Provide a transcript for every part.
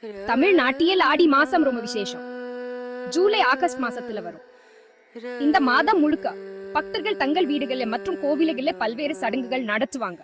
தமிழ்நாட்டில் ஆடி மாசம் ரொம்ப விசேஷம். ஜூலை ஆகஸ்ட் மாசத்துல வரும். இந்த மாதம் முழுக்க பக்தர்கள் தங்கள் வீடுகளில் மற்றும் கோவில்களில் பல்வேறு சடங்குகள் நடத்துவாங்க.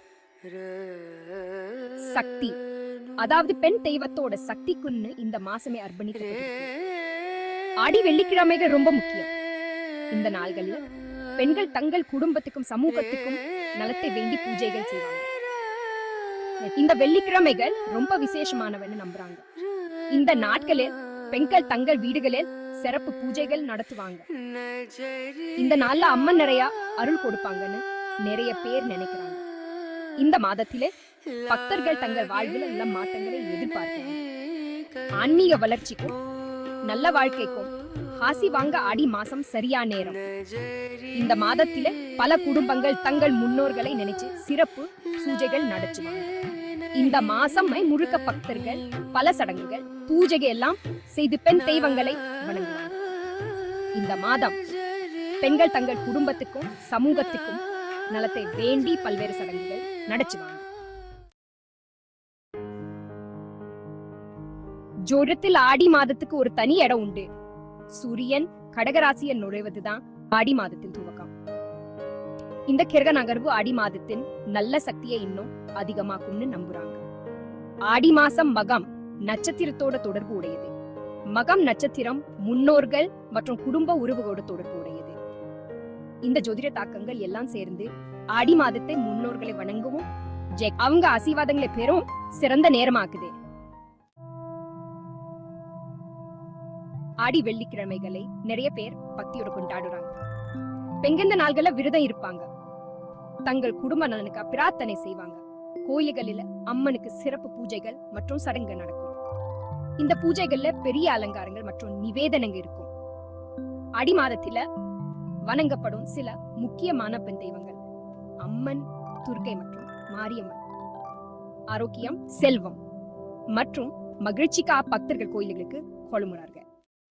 சக்தி, அதாவது பெண் தெய்வத்தோட சக்திக்குன்னு இந்த மாசமே அர்ப்பணிக்கப்பட்டிருக்கு. ஆடி வெள்ளிக்கிழமைகள் ரொம்ப முக்கியம். இந்த நாள்கள்ல பெண்கள் தங்கள் குடும்பத்துக்கும் சமூகத்துக்கும் நலத்தை வேண்டி பூஜைகள் செய்வாங்க. இந்த வெள்ளிக்கிழமைகள் ரொம்ப விசேஷமானவன்னு நம்புறாங்க. இந்த நாட்களில் பெண்கள் தங்கள் வீடுகளில் சிறப்பு பூஜைகள் நடத்துவாங்க. இந்த நாள்ல அம்மன் நிறைய அருள் கொடுப்பாங்கன்னு நிறைய பேர் நினைக்கிறாங்க. இந்த மாதத்திலே பக்தர்கள் தங்கள் வாழ்வில் நல்ல மாற்றங்களை எதிர்பார்க்கிறாங்க. ஆன்மீக வளர்ச்சிக்கும் நல்ல வாழ்க்கைக்கும் ஆசி வாங்க ஆடி மாசம் சரியான நேரம். இந்த மாதத்திலே பல குடும்பங்கள் தங்கள் முன்னோர்களை நினைச்சு சிறப்பு பூஜைகள் நடத்துவாங்க. இந்த மாசம் முழுக்க பக்தர்கள் பல சடங்குகள் பூஜைகள் எல்லாம் செய்து பெண் தெய்வங்களை வணங்குவாங்க. இந்த மாதம் பெண்கள் தங்கள் குடும்பத்துக்கும் சமூகத்துக்கும் நலத்தை வேண்டி பல்வேறு சடங்குகள் நடத்துவாங்க. ஜோதிடத்தில் ஆடி மாதத்துக்கு ஒரு தனி இடம் உண்டு. சூரியன் கடகராசியில் நுழைவதுதான் ஆடி மாதத்தின் துவக்கம். இந்த கிரக நகர்வு ஆடி மாதத்தின் நல்ல சக்தியை இன்னும் அதிகமாக்கும்னு நம்புறாங்க. ஆடி மாசம் மகம் நட்சத்திரத்தோட தொடர்பு உடையது. மகம் நட்சத்திரம் முன்னோர்கள் மற்றும் குடும்ப உறவுகளோட தொடர்பு உடையது. இந்த ஜோதிட தாக்கங்கள் எல்லாம் சேர்ந்து ஆடி மாதத்தை முன்னோர்களை வணங்கவும் அவங்க ஆசீர்வாதங்களை பெறும் சிறந்த நேரமாக்குது. ஆடி வெள்ளிக்கிழமைகளை நிறைய பேர் பக்தியோட கொண்டாடுறாங்க. பெண்கள் இந்த நாள்கள விரதம் இருப்பாங்க. தங்கள் குடும்ப நலனுக்கு பிரார்த்தனை செய்வாங்க. கோயில்களில் அம்மனுக்கு சிறப்பு பூஜைகள் மற்றும் சடங்கு நடக்கும். இந்த பூஜைகள்ல பெரிய அலங்காரங்கள் மற்றும் நிவேதனங்கள் இருக்கும். ஆடி மாதத்தில வணங்கப்படும் சில முக்கியமான பெண் தெய்வங்கள் அம்மன், துர்க்கை மற்றும் மாரியம்மன். ஆரோக்கியம், செல்வம் மற்றும் மகிழ்ச்சிக்கா பக்தர்கள் கோயில்களுக்கு கொழுமுறார்கள்.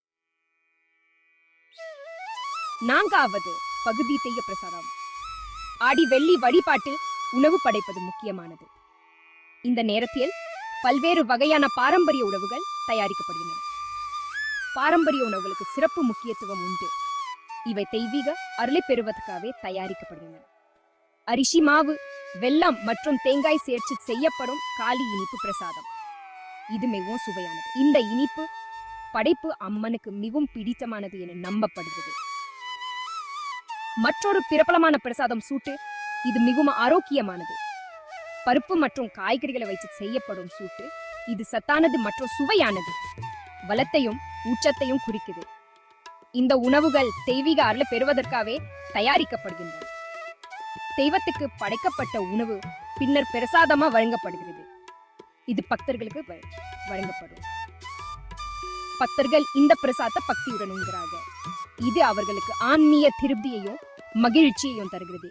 நான்காவது பகுதி தெய்வ பிரசாதம். ஆடி வெள்ளி வழிபாட்டு உணவு படைப்பது முக்கியமானது. இந்த நேரத்தில் பல்வேறு வகையான பாரம்பரிய உணவுகள் தயாரிக்கப்படுகின்றன. பாரம்பரிய உணவுகளுக்கு சிறப்பு முக்கியத்துவம் உண்டு. இவை தெய்வீக அருளை பெறுவதற்காகவே தயாரிக்கப்படுகின்றன. அரிசி மாவு, வெல்லம் மற்றும் தேங்காய் சேர்த்து செய்யப்படும் காளி இனிப்பு பிரசாதம். இது மிகவும் சுவையானது. இந்த இனிப்பு படைப்பு அம்மனுக்கு மிகவும் பிடித்தமானது என நம்பப்படுகிறது. மற்றொரு பிரபலமான பிரசாதம் சூட்டு. இது மிகவும் ஆரோக்கியமானது. பருப்பு மற்றும் காய்கறிகளை வைத்து செய்யப்படும் சூட்டு. இது சத்தானது மற்றும் சுவையானது. வளத்தையும் ஊச்சத்தையும் குறிக்குது. இந்த உணவுகள் தெய்வீக அருளை பெறுவதற்காகவே தயாரிக்கப்படுகின்றன. தெய்வத்துக்கு படைக்கப்பட்ட உணவு பின்னர் பிரசாதமா வழங்கப்படுகிறது. இது பக்தர்களுக்கு வழங்கப்படும். பக்தர்கள் இந்த பிரசாதத்தை பக்தியுடன் உண்கிறார்கள். இது அவர்களுக்கு ஆன்மீக திருப்தியையும் மகிழ்ச்சியையும் தருகிறது.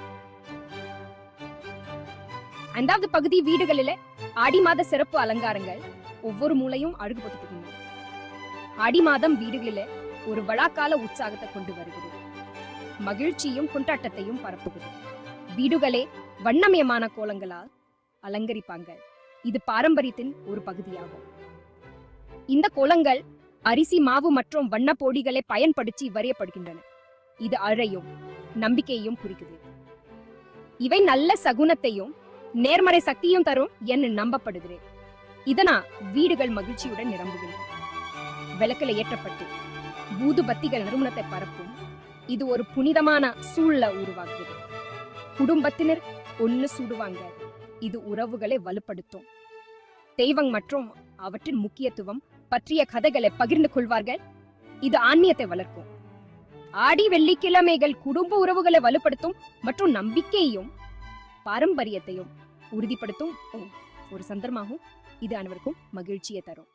ஐந்தாவது பகுதி வீடுகளில ஆடி மாத சிறப்பு அலங்காரங்கள். ஒவ்வொரு மூலையும் அழகுபடுத்துகின்றன. ஆடி மாதம் வீடுகளில ஒரு விழாக்கால உற்சாகத்தை கொண்டு வருகிறது. மகிழ்ச்சியும் கொண்டாட்டத்தையும் பரப்புகிறது. வீடுகளே வண்ணமயமான கோலங்களால் அலங்கரிப்பாங்க. இது பாரம்பரியத்தின் ஒரு பகுதியாகும். இந்த கோலங்கள் அரிசி மாவு மற்றும் வண்ண பொடிகளை பயன்படுத்தி வரையப்படுகின்றன. இது அழையும் நம்பிக்கையையும் குறிக்குது. இவை நல்ல சகுனத்தையும் நேர்மறை சக்தியும் தரும் என நம்பப்படுகிறது. இதனால் வீடுகள் மகிழ்ச்சியுடன் நிரம்புகின்றன. விளக்கில் ஏற்றப்பட்டு ஊதுபத்திகள் நறுமணத்தை பரப்பும். இது ஒரு புனிதமான சூழலை உருவாக்குது. குடும்பத்தினர் ஒன்னு சுடுவாங்க. இது உறவுகளை வலுப்படுத்தும். தெய்வம் மற்றும் அவற்றின் முக்கியத்துவம் பற்றிய கதைகளை பகிர்ந்து கொள்வார்கள். இது ஆன்மீகத்தை வளர்க்கும். ஆடி வெள்ளிக்கிழமைகள் குடும்ப உறவுகளை வலுப்படுத்தும் மற்றும் நம்பிக்கையையும் பாரம்பரியத்தையும் உறுதிப்படுத்தும் ஒரு சந்தர்ப்பமாகும். இது அனைவருக்கும் மகிழ்ச்சியை தரும்.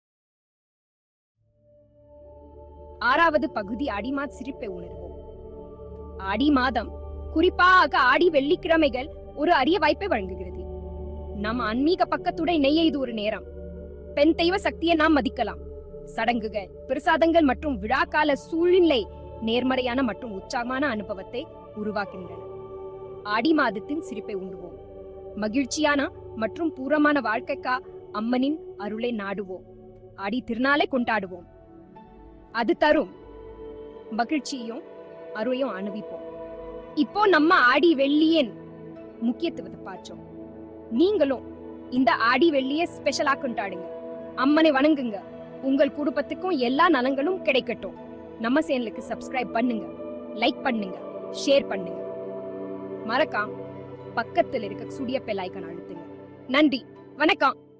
ஆறாவது பகுதி ஆடி மாத சிரிப்பை உணர்வோம். ஆடி மாதம் குறிப்பாக ஆடி வெள்ளிக்கிழமைகள் ஒரு அரிய வாய்ப்பை வழங்குகிறது. நம் ஆன்மீக பக்கத்துடன் இணைய இது ஒரு நேரம். பெண் தெய்வ சக்தியை நாம் மதிக்கலாம். சடங்குகள், பிரசாதங்கள் மற்றும் விழாக்கால சூழ்நிலை நேர்மறையான மற்றும் உற்சாகமான அனுபவத்தை உருவாக்குகின்றன. ஆடி மாதத்தின் சிரிப்பை உண்டுவோம். மகிழ்ச்சியான மற்றும் பூரமான வாழ்க்கைக்கா அம்மனின் அருளை நாடுவோம். ஆடி திருநாளை கொண்டாடுவோம். அது தரும் மகிழ்ச்சியும் அருளையும் அனுபவிப்போம். இப்போ நம்ம ஆடி வெள்ளியின் முக்கியத்துவத்தை பார்த்தோம். நீங்களும் இந்த ஆடி வெள்ளியை ஸ்பெஷலா கொண்டாடுங்க. அம்மனை வணங்குங்க. உங்கள் குடும்பத்துக்கும் எல்லா நலங்களும் கிடைக்கட்டும். நம்ம சேனலுக்கு சப்ஸ்கிரைப் பண்ணுங்க, லைக் பண்ணுங்க, ஷேர் பண்ணுங்க. மறக்காம பக்கத்தில் இருக்க சுடிய பெல் ஐகான் அழுத்துங்க. நன்றி, வணக்கம்.